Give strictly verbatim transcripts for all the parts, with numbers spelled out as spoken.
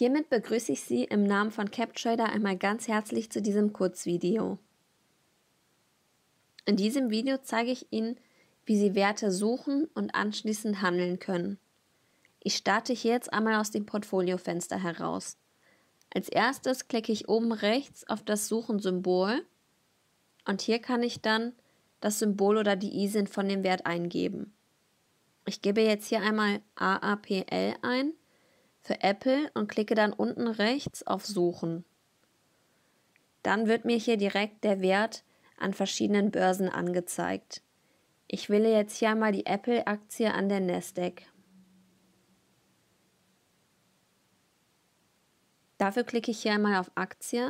Hiermit begrüße ich Sie im Namen von CapTrader einmal ganz herzlich zu diesem Kurzvideo. In diesem Video zeige ich Ihnen, wie Sie Werte suchen und anschließend handeln können. Ich starte hier jetzt einmal aus dem Portfoliofenster heraus. Als erstes klicke ich oben rechts auf das Suchen-Symbol und hier kann ich dann das Symbol oder die I S I N von dem Wert eingeben. Ich gebe jetzt hier einmal A A P L ein für Apple und klicke dann unten rechts auf Suchen. Dann wird mir hier direkt der Wert an verschiedenen Börsen angezeigt. Ich wähle jetzt hier einmal die Apple-Aktie an der Nasdaq. Dafür klicke ich hier einmal auf Aktie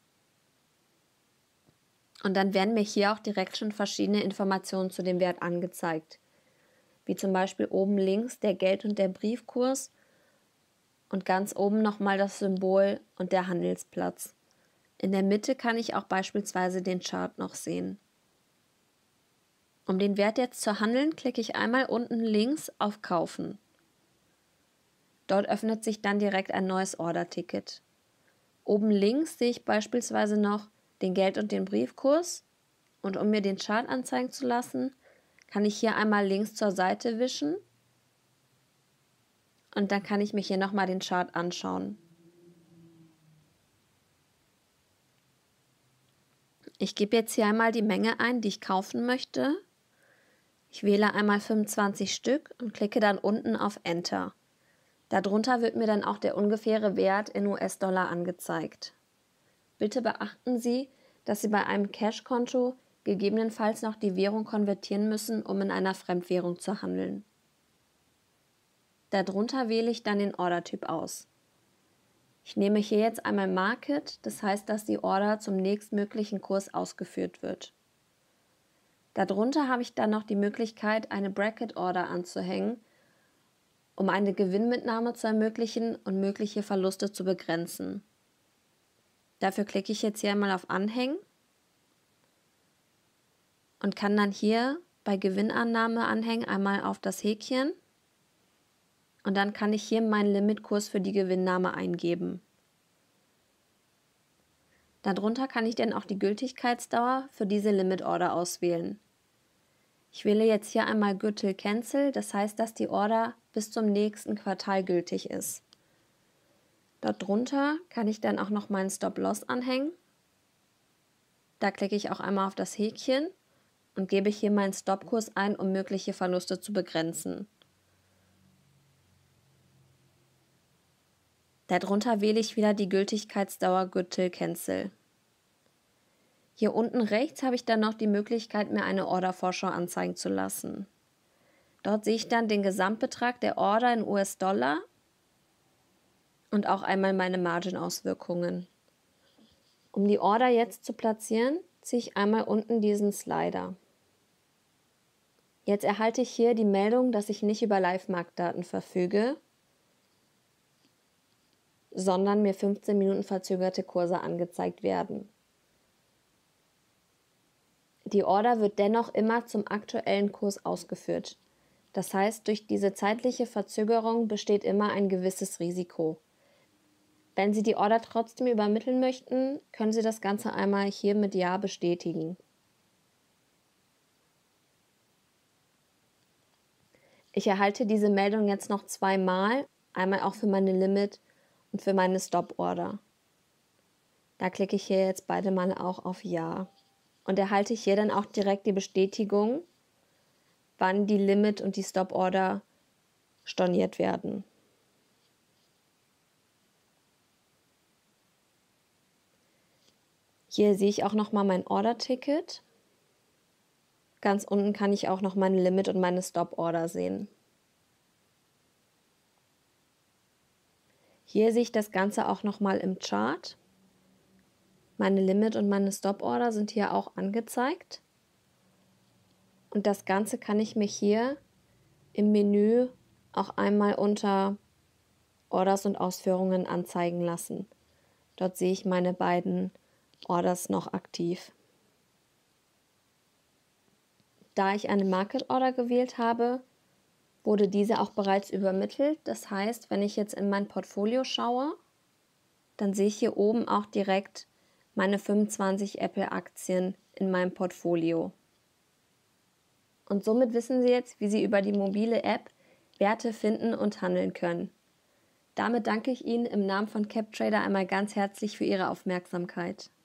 und dann werden mir hier auch direkt schon verschiedene Informationen zu dem Wert angezeigt, wie zum Beispiel oben links der Geld- und der Briefkurs und ganz oben nochmal das Symbol und der Handelsplatz. In der Mitte kann ich auch beispielsweise den Chart noch sehen. Um den Wert jetzt zu handeln, klicke ich einmal unten links auf Kaufen. Dort öffnet sich dann direkt ein neues Order-Ticket. Oben links sehe ich beispielsweise noch den Geld- und den Briefkurs und um mir den Chart anzeigen zu lassen, kann ich hier einmal links zur Seite wischen und dann kann ich mir hier nochmal den Chart anschauen. Ich gebe jetzt hier einmal die Menge ein, die ich kaufen möchte. Ich wähle einmal fünfundzwanzig Stück und klicke dann unten auf Enter. Darunter wird mir dann auch der ungefähre Wert in U S-Dollar angezeigt. Bitte beachten Sie, dass Sie bei einem Cash-Konto gegebenenfalls noch die Währung konvertieren müssen, um in einer Fremdwährung zu handeln. Darunter wähle ich dann den Ordertyp aus. Ich nehme hier jetzt einmal Market, das heißt, dass die Order zum nächstmöglichen Kurs ausgeführt wird. Darunter habe ich dann noch die Möglichkeit, eine Bracket-Order anzuhängen, um eine Gewinnmitnahme zu ermöglichen und mögliche Verluste zu begrenzen. Dafür klicke ich jetzt hier einmal auf Anhängen und kann dann hier bei Gewinnannahme anhängen einmal auf das Häkchen und dann kann ich hier meinen Limitkurs für die Gewinnnahme eingeben. Darunter kann ich dann auch die Gültigkeitsdauer für diese Limit Order auswählen. Ich wähle jetzt hier einmal Good till Cancel, das heißt, dass die Order bis zum nächsten Quartal gültig ist. Dort drunter kann ich dann auch noch meinen Stop-Loss anhängen. Da klicke ich auch einmal auf das Häkchen und gebe hier meinen Stopkurs ein, um mögliche Verluste zu begrenzen. Darunter wähle ich wieder die Gültigkeitsdauer Good till Cancel. Hier unten rechts habe ich dann noch die Möglichkeit, mir eine Ordervorschau anzeigen zu lassen. Dort sehe ich dann den Gesamtbetrag der Order in U S-Dollar und auch einmal meine Margin-Auswirkungen. Um die Order jetzt zu platzieren, ziehe ich einmal unten diesen Slider. Jetzt erhalte ich hier die Meldung, dass ich nicht über Live-Marktdaten verfüge, sondern mir fünfzehn Minuten verzögerte Kurse angezeigt werden. Die Order wird dennoch immer zum aktuellen Kurs ausgeführt. Das heißt, durch diese zeitliche Verzögerung besteht immer ein gewisses Risiko. Wenn Sie die Order trotzdem übermitteln möchten, können Sie das Ganze einmal hier mit Ja bestätigen. Ich erhalte diese Meldung jetzt noch zweimal, einmal auch für meine Limit und für meine Stop-Order. Da klicke ich hier jetzt beide Male auch auf Ja. Und erhalte ich hier dann auch direkt die Bestätigung, wann die Limit und die Stop-Order storniert werden. Hier sehe ich auch nochmal mein Order-Ticket. Ganz unten kann ich auch noch meine Limit und meine Stop-Order sehen. Hier sehe ich das Ganze auch nochmal im Chart. Meine Limit und meine Stop-Order sind hier auch angezeigt. Und das Ganze kann ich mir hier im Menü auch einmal unter Orders und Ausführungen anzeigen lassen. Dort sehe ich meine beiden Orders noch aktiv. Da ich eine Market Order gewählt habe, wurde diese auch bereits übermittelt. Das heißt, wenn ich jetzt in mein Portfolio schaue, dann sehe ich hier oben auch direkt meine fünfundzwanzig Apple-Aktien in meinem Portfolio. Und somit wissen Sie jetzt, wie Sie über die mobile App Werte finden und handeln können. Damit danke ich Ihnen im Namen von CapTrader einmal ganz herzlich für Ihre Aufmerksamkeit.